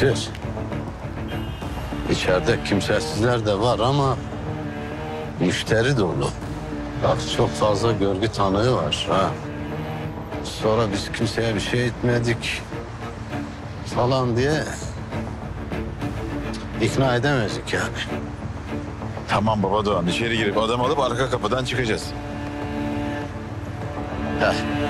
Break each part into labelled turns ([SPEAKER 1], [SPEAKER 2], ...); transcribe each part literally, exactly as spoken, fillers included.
[SPEAKER 1] Beşir. İçeride kimsesizler de var ama müşteri dolu. Bak çok fazla görgü tanığı var. Ha. Sonra biz kimseye bir şey etmedik falan diye ikna edemedik yani.
[SPEAKER 2] Tamam baba Doğan, içeri girip adam alıp arka kapıdan çıkacağız.
[SPEAKER 1] Heh.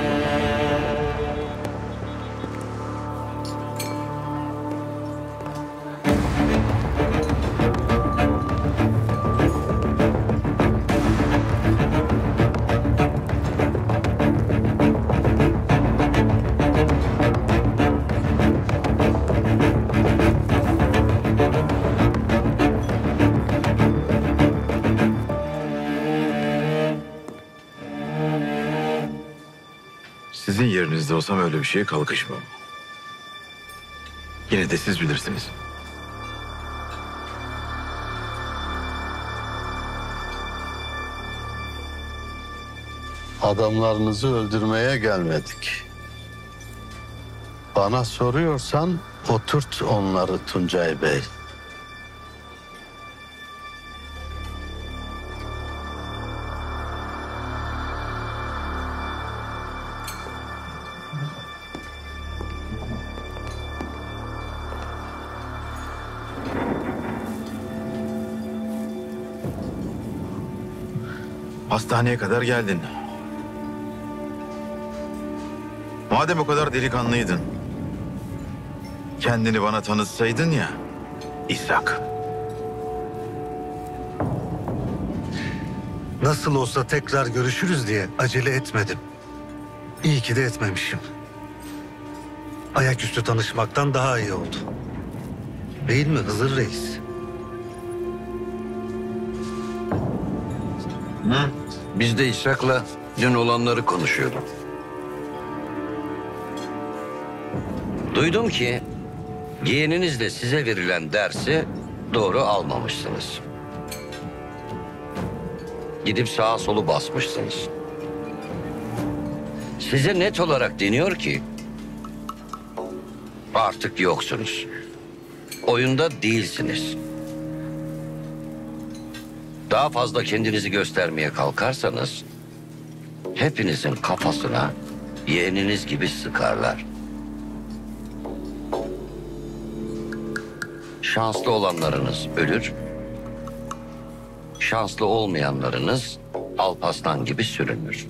[SPEAKER 2] Sizin yerinizde olsam öyle bir şeye kalkışmam. Yine de siz bilirsiniz.
[SPEAKER 1] Adamlarınızı öldürmeye gelmedik. Bana soruyorsan oturt onları Tuncay Bey.
[SPEAKER 2] Hastaneye kadar geldin. Madem o kadar delikanlıydın, kendini bana tanıtsaydın ya, İshak.
[SPEAKER 3] Nasıl olsa tekrar görüşürüz diye acele etmedim. İyi ki de etmemişim. Ayaküstü tanışmaktan daha iyi oldu. Değil mi Hızır Reis?
[SPEAKER 4] Hı? Biz de İshak'la dün olanları konuşuyorduk. Duydum ki yeğeniniz de size verilen dersi doğru almamışsınız. Gidip sağa solu basmışsınız. Size net olarak deniyor ki artık yoksunuz. Oyunda değilsiniz. Daha fazla kendinizi göstermeye kalkarsanız hepinizin kafasına yeğeniniz gibi sıkarlar. Şanslı olanlarınız ölür, şanslı olmayanlarınız Alparslan gibi sürünür.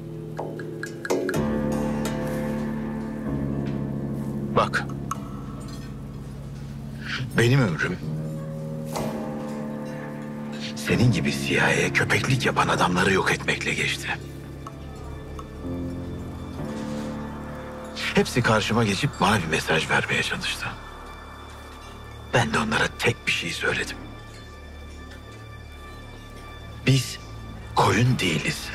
[SPEAKER 2] Bak, benim ömrüm senin gibi C I A'ye köpeklik yapan adamları yok etmekle geçti. Hepsi karşıma geçip bana bir mesaj vermeye çalıştı. Ben de onlara tek bir şey söyledim. Biz koyun değiliz.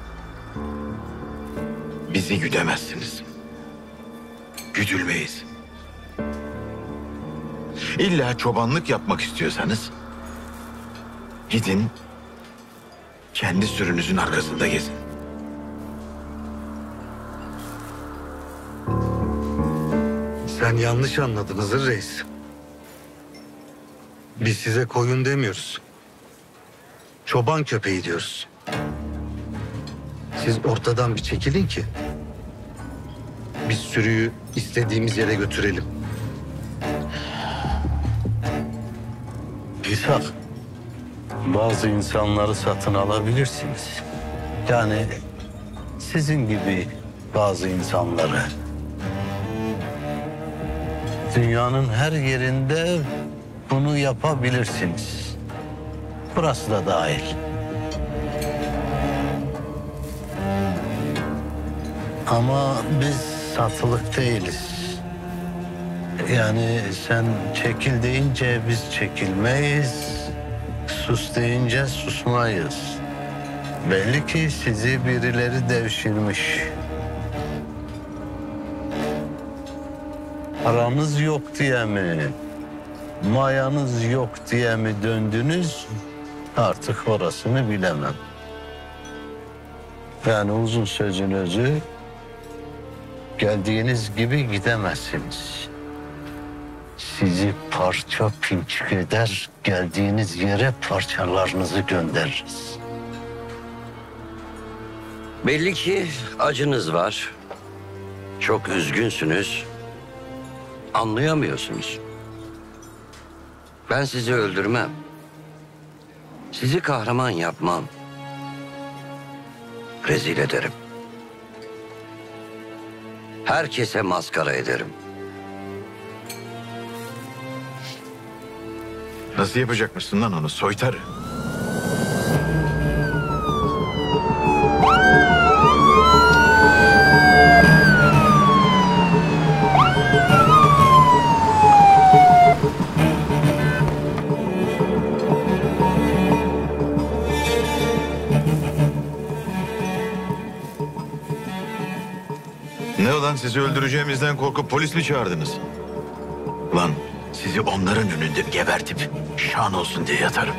[SPEAKER 2] Bizi güdemezsiniz. Güdülmeyiz. İlla çobanlık yapmak istiyorsanız gidin kendi sürünüzün arkasında gezin.
[SPEAKER 3] Sen yanlış anladın Hızır Reis. Biz size koyun demiyoruz. Çoban köpeği diyoruz. Siz ortadan bir çekilin ki biz sürüyü istediğimiz yere götürelim.
[SPEAKER 1] İshak, bazı insanları satın alabilirsiniz. Yani sizin gibi bazı insanları. Dünyanın her yerinde bunu yapabilirsiniz. Burası da dahil. Ama biz satılık değiliz. Yani sen çekil deyince biz çekilmeyiz. Sus deyince susmayız. Belli ki sizi birileri devşirmiş. Paranız yok diye mi, mayanız yok diye mi döndünüz? Artık orasını bilemem. Yani uzun sözün özü, geldiğiniz gibi gidemezsiniz. sizi parça pinçik eder, geldiğiniz yere parçalarınızı göndeririz.
[SPEAKER 4] Belli ki acınız var. Çok üzgünsünüz. Anlayamıyorsunuz. Ben sizi öldürmem. Sizi kahraman yapmam. Rezil ederim. Herkese maskara ederim.
[SPEAKER 2] Nasıl yapacakmışsın lan onu soytarı? Ne olan sizi öldüreceğimizden korkup polis mi çağırdınız? Lan sizi onların önünde gebertip şan olsun diye yatarım.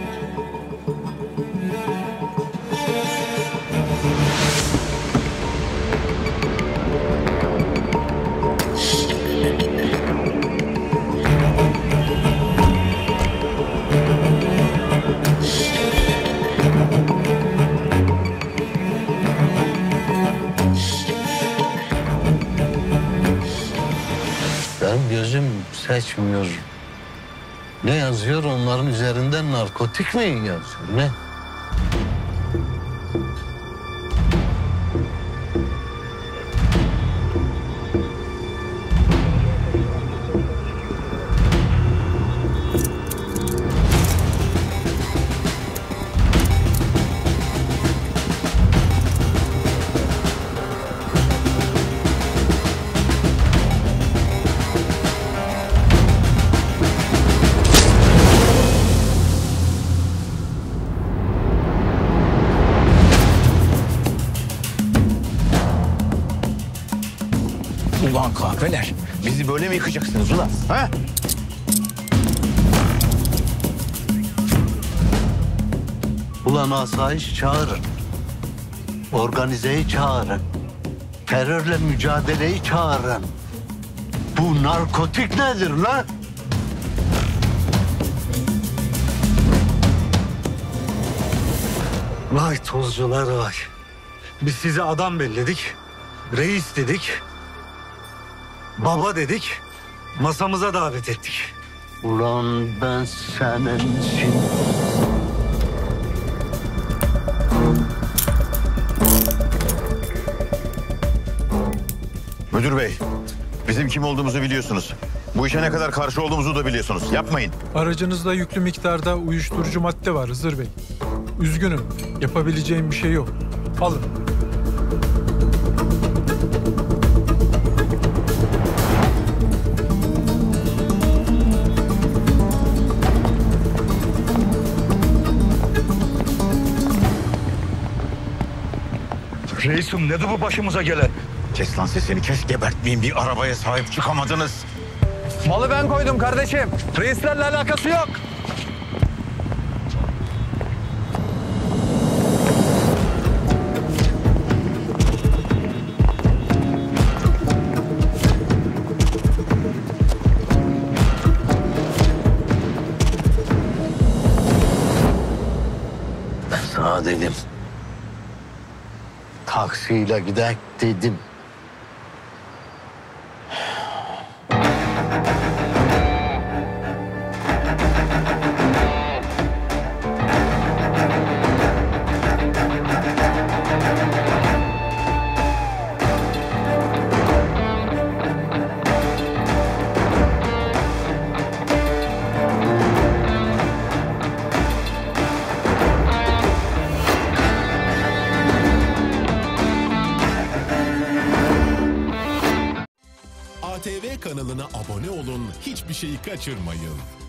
[SPEAKER 1] Benim gözüm seçmiyor. Ne yazıyor onların üzerinden, narkotik mi yazıyor ne?
[SPEAKER 2] Ulan kahveler, bizi böyle mi yıkacaksınız ulan? Ha?
[SPEAKER 1] Ulan asayiş çağırın. Organizeyi çağırın. Terörle mücadeleyi çağırın. Bu narkotik nedir lan?
[SPEAKER 5] Vay tozcular vay. Biz size adam belledik. Reis dedik. Baba dedik. Masamıza davet ettik.
[SPEAKER 1] Ulan ben senin için...
[SPEAKER 2] Müdür bey, bizim kim olduğumuzu biliyorsunuz. Bu işe ne kadar karşı olduğumuzu da biliyorsunuz. Yapmayın.
[SPEAKER 6] Aracınızda yüklü miktarda uyuşturucu madde var Hızır Bey. Üzgünüm, yapabileceğim bir şey yok. Alın.
[SPEAKER 5] Reisim nedir bu başımıza gelen?
[SPEAKER 2] Kes lan sesini, kes gebertmeyin. Bir arabaya sahip çıkamadınız.
[SPEAKER 5] Malı ben koydum kardeşim. Reislerle alakası yok.
[SPEAKER 1] Ben sana dedim. Taksiyle gidek dedim.
[SPEAKER 7] A T V kanalına abone olun, hiçbir şeyi kaçırmayın.